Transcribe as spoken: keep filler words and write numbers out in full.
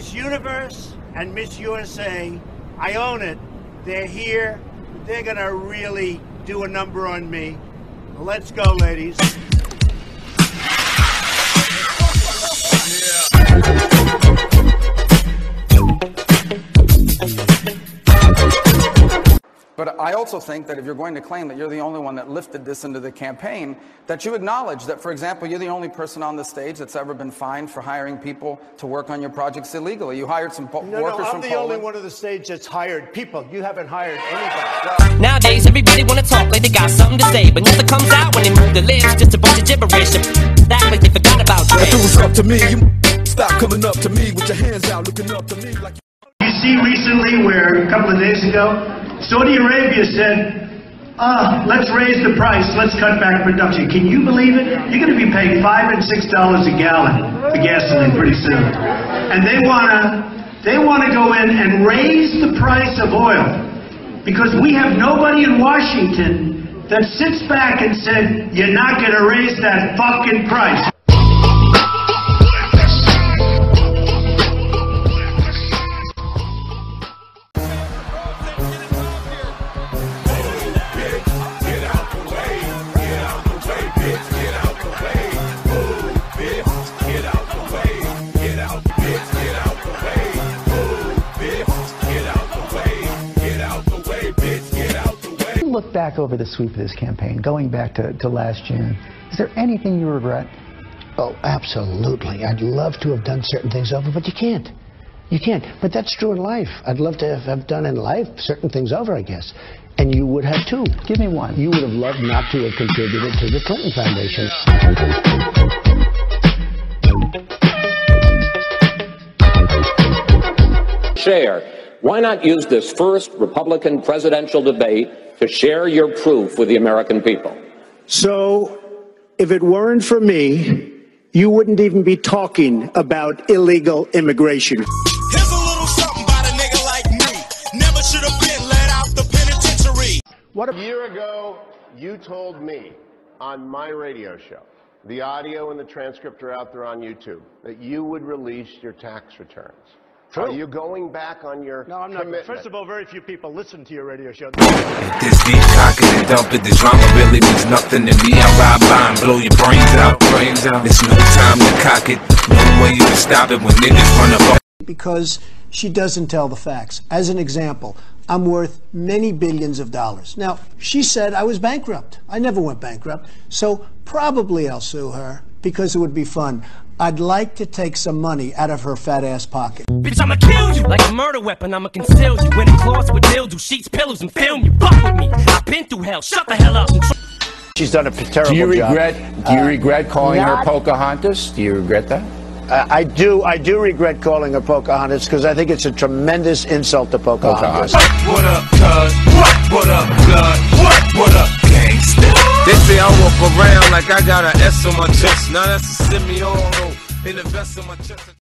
Miss Universe and Miss U S A, I own it. They're here. They're gonna really do a number on me. Let's go, ladies. But I also think that if you're going to claim that you're the only one that lifted this into the campaign, that you acknowledge that, for example, you're the only person on the stage that's ever been fined for hiring people to work on your projects illegally. You hired some po no, workers no, I'm from the Poland. only one on the stage that's hired people. You haven't hired anybody. Nowadays, everybody wanna talk like they got something to say, but nothing comes out when they move their lips. Just a bunch of gibberish. Act like they forgot about Dre. If it was up to me, you stop coming up to me with your hands out, looking up to me like. You see recently where a couple of days ago, Saudi Arabia said, uh, let's raise the price, let's cut back production. Can you believe it? You're going to be paying five and six dollars a gallon for gasoline pretty soon. And they want to they want to go in and raise the price of oil because we have nobody in Washington that sits back and said, you're not going to raise that fucking price. Look back over the sweep of this campaign, going back to, to last June, is there anything you regret? Oh, absolutely. I'd love to have done certain things over, but you can't. You can't. But that's true in life. I'd love to have, have done in life certain things over, I guess. And you would have too. Give me one. You would have loved not to have contributed to the Clinton Foundation. Share. Why not use this first Republican presidential debate to share your proof with the American people? So, if it weren't for me, you wouldn't even be talking about illegal immigration. Here's a little something about a nigga like me. Never should have been let out the penitentiary. What a year ago, you told me on my radio show, the audio and the transcript are out there on YouTube, that you would release your tax returns. True. Are you going back on your No, I'm not. commitment? First of all, very few people listen to your radio show. This deep cock it and dump it. This drama really means nothing to me. I ride by and blow your brains out, brains out. There's no time to cock it. No way you can stop it when niggas run up. Because she doesn't tell the facts. As an example, I'm worth many billions of dollars. Now, she said I was bankrupt. I never went bankrupt. So probably I'll sue her because it would be fun. I'd like to take some money out of her fat ass pocket. Bitch, I'ma kill you like a murder weapon. I'ma conceal you in a closet with dildo sheets, pillows, and film you. Fuck with me. I've been through hell. Shut the hell up. She's done a terrible job. Do you regret? Job. Do you regret calling uh, her not, Pocahontas? Do you regret that? Uh, I do. I do regret calling her Pocahontas because I think it's a tremendous insult to Pocahontas. Pocahontas. What up, cuz? What? What up, blood? What? What up, gangsta? They say I walk around like I got an S on my chest. Now that's a semi-auto in the vest on my chest.